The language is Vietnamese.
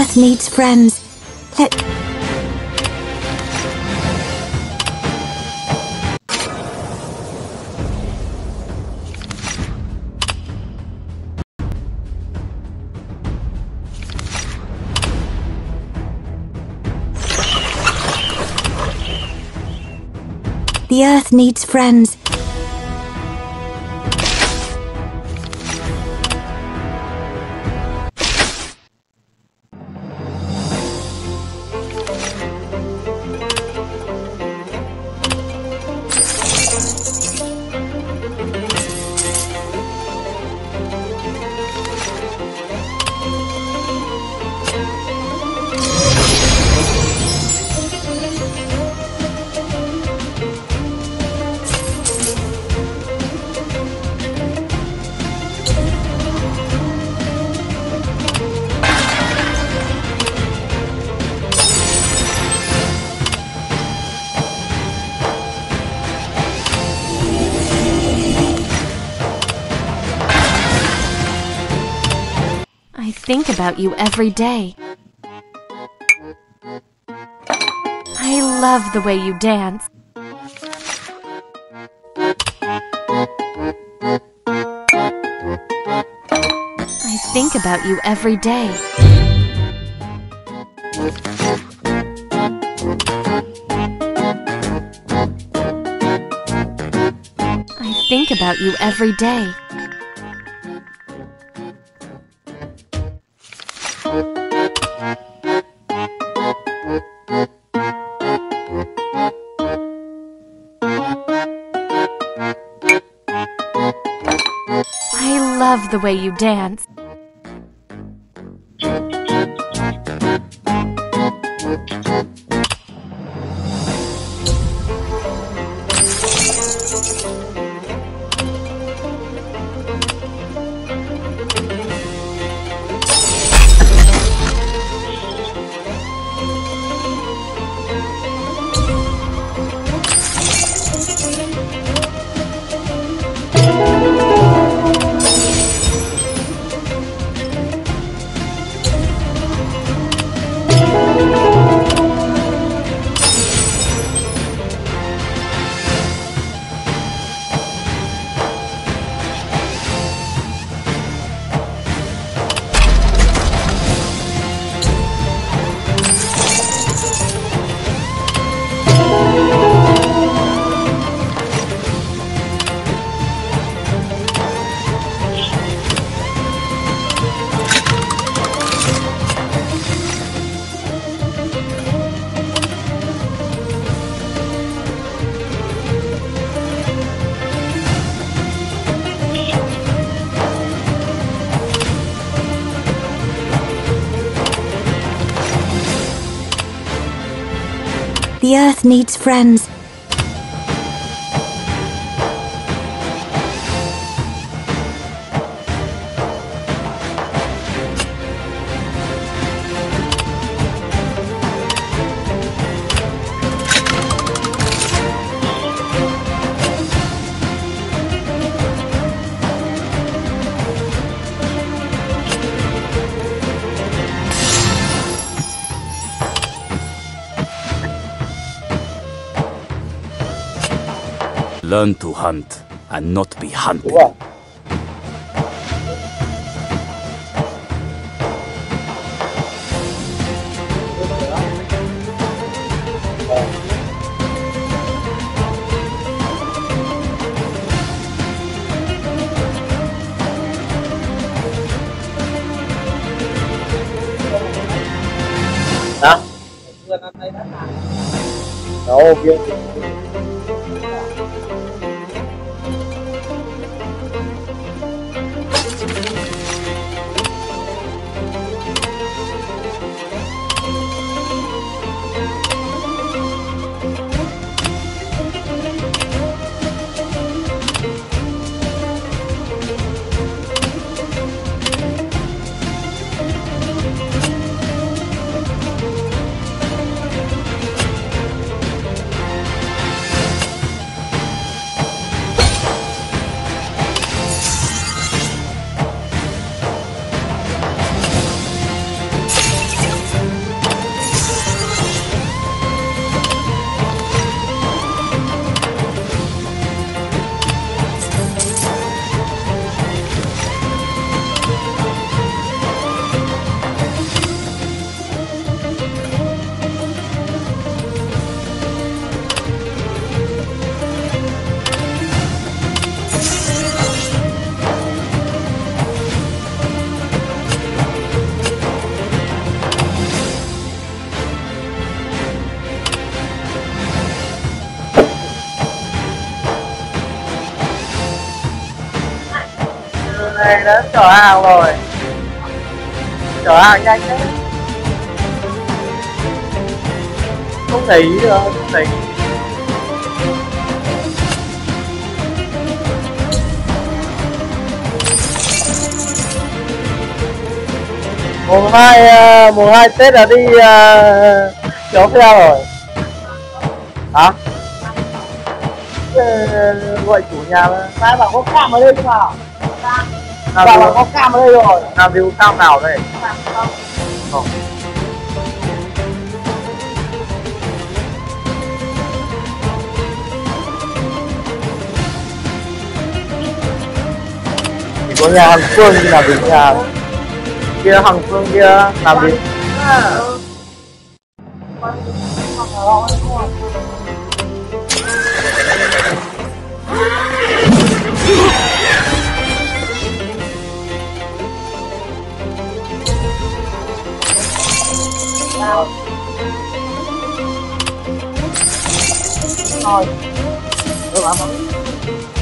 Earth needs friends. The Earth needs friends. I think about you every day. I love the way you dance. I think about you every day. I think about you every day. I love the way you dance. The Earth needs friends. Learn to hunt and not be hunted. Đó. Đâu kia. này đến chở hàng rồi. Chở hàng nhanh đấy. Không để ý được, không để ý. Mùng 2 Tết là đi kéo xe rồi. Hả? Gọi chủ nhà nãy bảo có cam ở đây chứ nào. Bảo có cam ở đây rồi. Làm gì có cam nào đây? Không. Chỉ có nhà hàng Phương thì làm gì nhà kia, hàng Phương kia làm gì? Rồi. Được lắm.